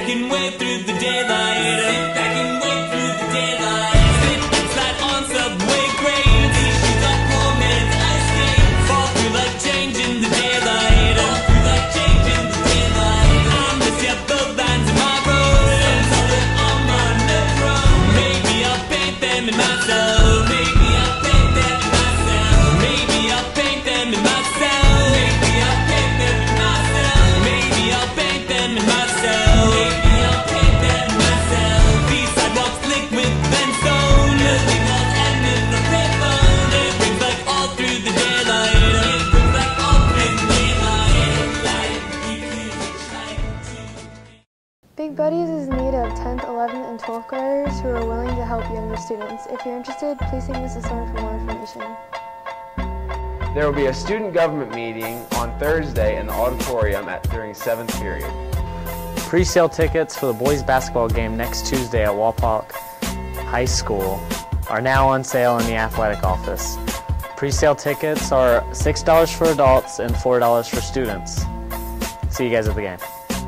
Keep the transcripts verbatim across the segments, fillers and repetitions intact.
and wait through the daylight. Sit back and wait through the daylight. Sit and slide on subway grades. Shoes up, poor man's ice skate. Fall through like change in the daylight. Fall through like change in the daylight. I miss ya, the lines in my road. Some tell that I'm on the road. Maybe I'll paint them in myself. Maybe I'll paint them in myself. Maybe I'll paint them in myself. Maybe I'll paint them in myself. Maybe I'll paint them in myself. Maybe I'll paint them in myself. These sidewalks slick with brimstone. Building walls end in the payphone. It rings like all through the daylight. It rings like all through the daylight. Big Buddies is in need of tenth, eleventh, and twelfth graders who are willing to help younger students. If you're interested, please see Missus Thorne for more information. There will be a student government meeting on Thursday in the auditorium at, during seventh period. Pre-sale tickets for the boys basketball game next Tuesday at Walpock High School are now on sale in the athletic office. Pre-sale tickets are six dollars for adults and four dollars for students. See you guys at the game.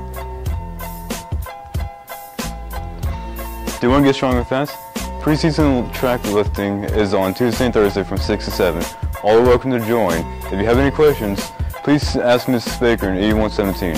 Do you want to get stronger fast? Preseason track lifting is on Tuesday and Thursday from six to seven. All are welcome to join. If you have any questions, please ask Missus Baker in eighty-one seventeen.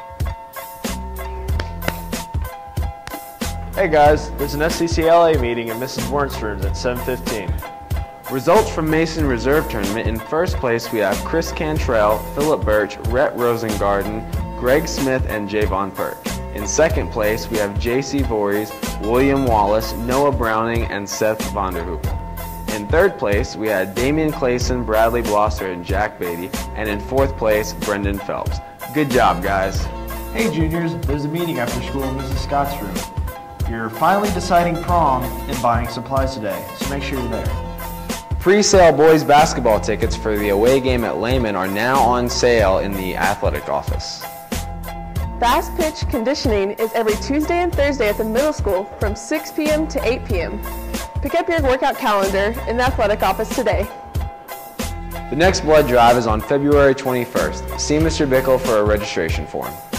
Hey guys, there's an S C C L A meeting in Missus Warren's room at seven fifteen. Results from Mason Reserve Tournament. In first place we have Chris Cantrell, Philip Birch, Rhett Rosengarten, Greg Smith, and Javon Perk. In second place we have J C Voorhees, William Wallace, Noah Browning, and Seth Vonderhoopel. In third place we had Damian Clayson, Bradley Blosser, and Jack Beatty. And in fourth place, Brendan Phelps. Good job, guys. Hey juniors, there's a meeting after school in Missus Scott's room. You're finally deciding prom and buying supplies today, so make sure you're there. Pre-sale boys basketball tickets for the away game at Lehman are now on sale in the athletic office. Fast pitch conditioning is every Tuesday and Thursday at the middle school from six p m to eight p m Pick up your workout calendar in the athletic office today. The next blood drive is on February twenty-first. See Mister Bickle for a registration form.